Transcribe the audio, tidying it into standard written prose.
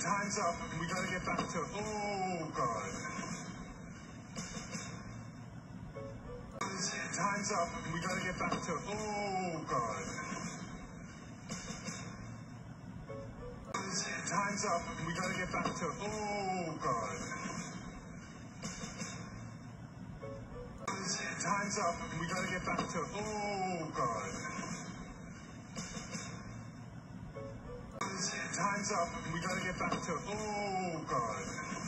Time's up, and we gotta get back to, oh, God. Time's up, and we gotta get back to, oh, God. Time's up, and we gotta get back to, oh, God. Time's up, and we gotta get back to, oh, God. Time's up, and we gotta get back to, oh, God.